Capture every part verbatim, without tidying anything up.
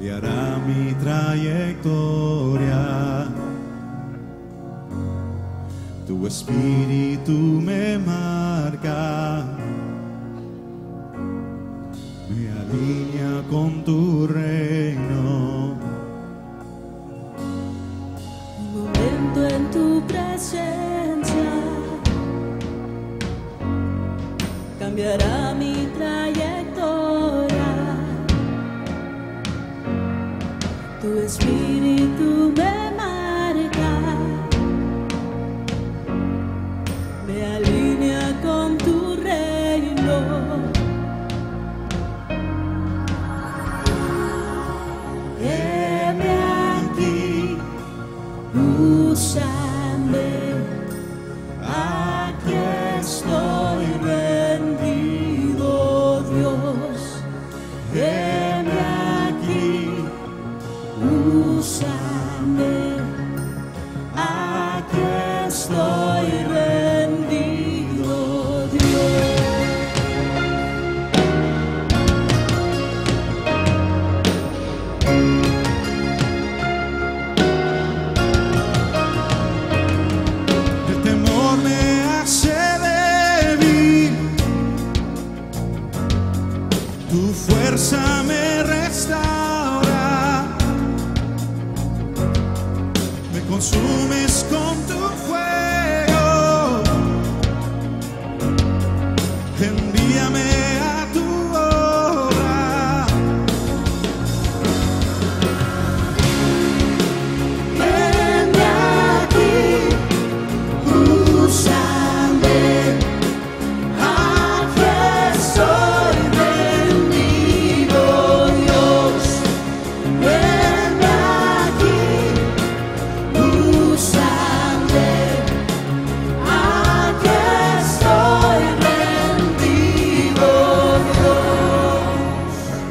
cambiará mi trayectoria. Tu espíritu me marca, me alinea con tu reino. Un momento en tu presencia cambiará mi trayectoria. Tu espíritu me marca, me alinea con tu reino. Heme aquí, úsame, aquí estoy rendido, Dios. Heme aquí, úsame, aquí estoy rendido, Dios. El temor me hace débil, tu fuerza me restaura, me consumes con tu fuego, envíame a tu obra. Heme aquí, úsame, aquí estoy rendido, Dios. Heme aquí, úsame, aquí estoy rendido, Dios.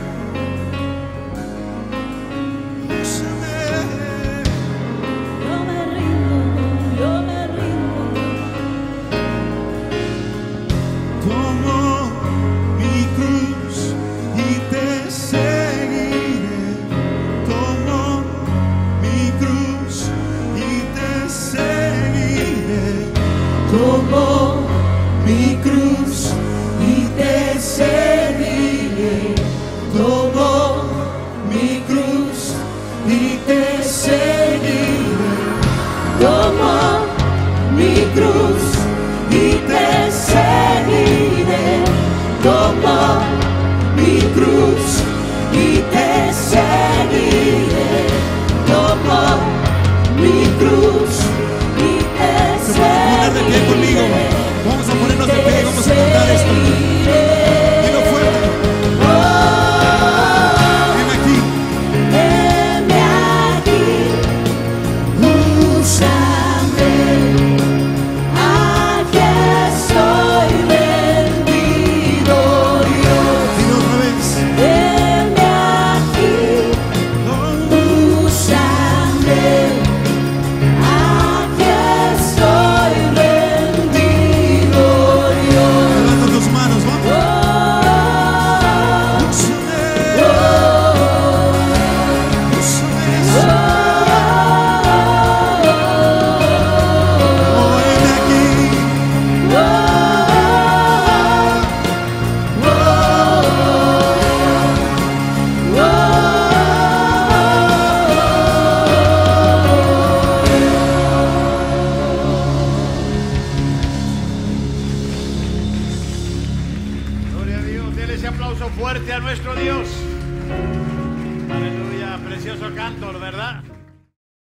Úsame. Yo me rindo, yo me rindo. Tomo mi cruz y te seguiré. Tomo mi cruz y te seguiré. Tomo mi cruz y te seguiré. Tomo mi cruz y te seguiré. Tomo mi cruz y te seguiré. Tomo mi cruz y te seguiré. Tomo mi cruz y te Se puede poner de pie conmigo. seguiré. Vamos a ponernos de pie y vamos a cantar esto. Dilo fuerte. Heme aquí. Heme aquí, úsame, aquí estoy rendido, Dios. Dilo otra vez. Heme aquí, úsame, aquí estoy rendido, Dios. Levanta tus manos, vamos. Úsame. Úsame. Oh, heme aquí. Gloria a Dios, denle ese aplauso fuerte a nuestro Dios. Aleluya, precioso canto, ¿verdad?